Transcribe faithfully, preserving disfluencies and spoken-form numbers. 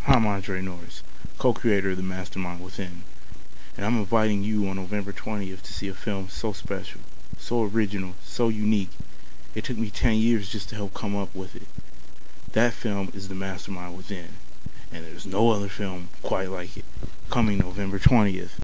I'm Andre Norris, co-creator of the Mastermind Within, and I'm inviting you on November twentieth to see a film so special, so original, so unique. It took me ten years just to help come up with it. That film is The Mastermind Within, and there's no other film quite like it. Coming November twentieth.